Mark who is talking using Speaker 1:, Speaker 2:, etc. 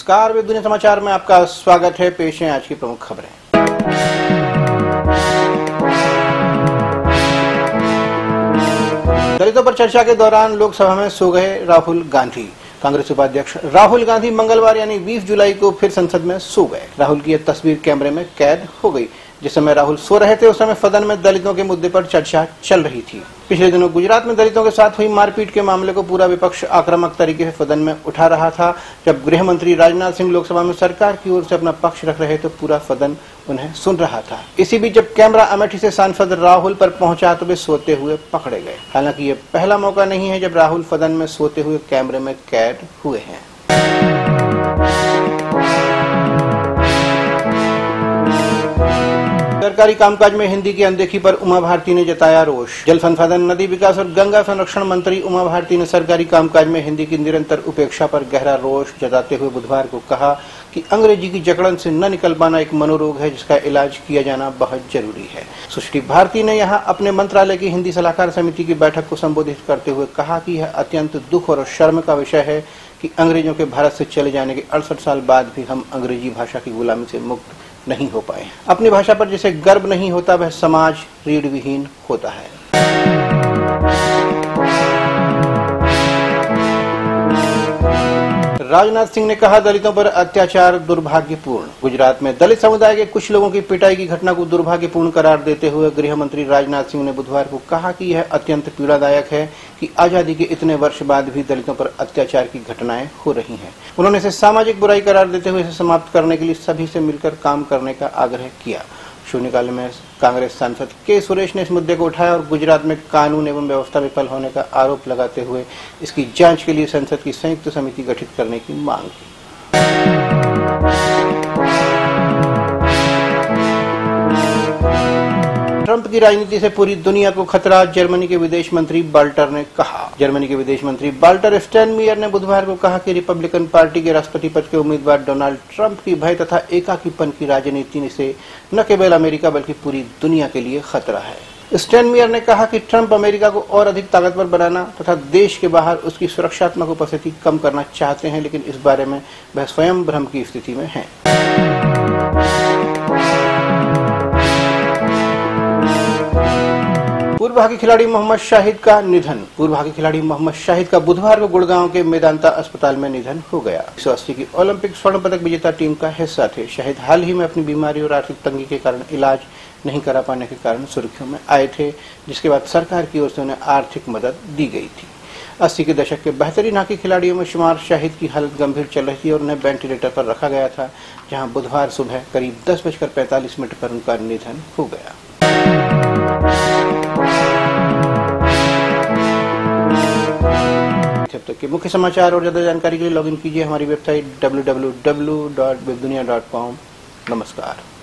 Speaker 1: नमस्कार, वेब दुनिया समाचार में आपका स्वागत है। पेश है आज की प्रमुख खबरें। दलितों पर चर्चा के दौरान लोकसभा में सो गए राहुल गांधी। कांग्रेस उपाध्यक्ष राहुल गांधी मंगलवार यानी 20 जुलाई को फिर संसद में सो गए। राहुल की यह तस्वीर कैमरे में कैद हो गई। जिस समय राहुल सो रहे थे उस समय सदन में दलितों के मुद्दे पर चर्चा चल रही थी। पिछले दिनों गुजरात में दलितों के साथ हुई मारपीट के मामले को पूरा विपक्ष आक्रामक तरीके से सदन में उठा रहा था। जब गृह मंत्री राजनाथ सिंह लोकसभा में सरकार की ओर से अपना पक्ष रख रहे तो पूरा सदन उन्हें सुन रहा था। इसी बीच जब कैमरा अमेठी से सांसद राहुल पर पहुंचा तो वे सोते हुए पकड़े गए। हालांकि ये पहला मौका नहीं है जब राहुल सदन में सोते हुए कैमरे में कैद हुए हैं। सरकारी कामकाज में हिंदी की अनदेखी पर उमा भारती ने जताया रोष। जल संसाधन, नदी विकास और गंगा संरक्षण मंत्री उमा भारती ने सरकारी कामकाज में हिंदी की निरंतर उपेक्षा पर गहरा रोष जताते हुए बुधवार को कहा कि अंग्रेजी की जकड़न से न निकल पाना एक मनोरोग है जिसका इलाज किया जाना बहुत जरूरी है। सुश्री भारती ने यहाँ अपने मंत्रालय की हिंदी सलाहकार समिति की बैठक को संबोधित करते हुए कहा कि यह अत्यंत दुख और शर्म का विषय है कि अंग्रेजों के भारत से चले जाने के 68 साल बाद भी हम अंग्रेजी भाषा की गुलामी से मुक्त नहीं हो पाए। अपनी भाषा पर जिसे गर्व नहीं होता वह समाज रीढ़ विहीन होता है। राजनाथ सिंह ने कहा, दलितों पर अत्याचार दुर्भाग्यपूर्ण। गुजरात में दलित समुदाय के कुछ लोगों की पिटाई की घटना को दुर्भाग्यपूर्ण करार देते हुए गृह मंत्री राजनाथ सिंह ने बुधवार को कहा कि यह अत्यंत पीड़ादायक है कि आजादी के इतने वर्ष बाद भी दलितों पर अत्याचार की घटनाएं हो रही हैं। उन्होंने इसे सामाजिक बुराई करार देते हुए इसे समाप्त करने के लिए सभी से मिलकर काम करने का आग्रह किया। शून्यकाल में कांग्रेस सांसद के सुरेश ने इस मुद्दे को उठाया और गुजरात में कानून एवं व्यवस्था विफल होने का आरोप लगाते हुए इसकी जांच के लिए संसद की संयुक्त समिति गठित करने की मांग की। ट्रंप की राजनीति से पूरी दुनिया को खतरा, जर्मनी के विदेश मंत्री बाल्टर ने कहा। जर्मनी के विदेश मंत्री बाल्टर स्टैनमियर ने बुधवार को कहा कि रिपब्लिकन पार्टी के राष्ट्रपति पद के उम्मीदवार डोनाल्ड ट्रंप की भय तथा एकाकीपन की राजनीति से न केवल अमेरिका बल्कि पूरी दुनिया के लिए खतरा है। स्टैनमियर ने कहा कि ट्रंप अमेरिका को और अधिक ताकतवर बनाना तथा देश के बाहर उसकी सुरक्षात्मक उपस्थिति कम करना चाहते हैं, लेकिन इस बारे में वह स्वयं भ्रम की स्थिति में है। पूर्व हॉकी खिलाड़ी मोहम्मद शाहिद का निधन। पूर्व हॉकी खिलाड़ी मोहम्मद शाहिद का बुधवार को गुड़गांव के मेदांता अस्पताल में निधन हो गया। 1980 की ओलंपिक स्वर्ण पदक विजेता टीम का हिस्सा थे। शाहिद हाल ही में अपनी बीमारी और आर्थिक तंगी के कारण इलाज नहीं करा पाने के कारण सुर्खियों में आए थे, जिसके बाद सरकार की ओर से उन्हें आर्थिक मदद दी गई थी। 80 के दशक के बेहतरीन हॉकी खिलाड़ियों में शुमार शाहिद की हालत गंभीर चल रही थी और उन्हें वेंटिलेटर पर रखा गया था, जहां बुधवार सुबह करीब 10:45 पर उनका निधन हो गया। अब तक के मुख्य समाचार और ज्यादा जानकारी के लिए लॉगिन कीजिए हमारी वेबसाइट www.webdunia.com। नमस्कार।